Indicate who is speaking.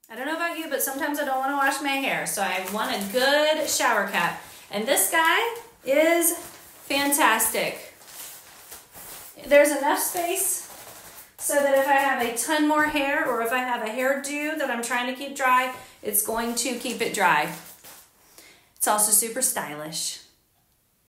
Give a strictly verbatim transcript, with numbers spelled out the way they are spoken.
Speaker 1: I don't know about you, but sometimes I don't want to wash my hair, so I want a good shower cap. And this guy is fantastic. There's enough space so that if I have a ton more hair or if I have a hairdo that I'm trying to keep dry, it's going to keep it dry. It's also super stylish.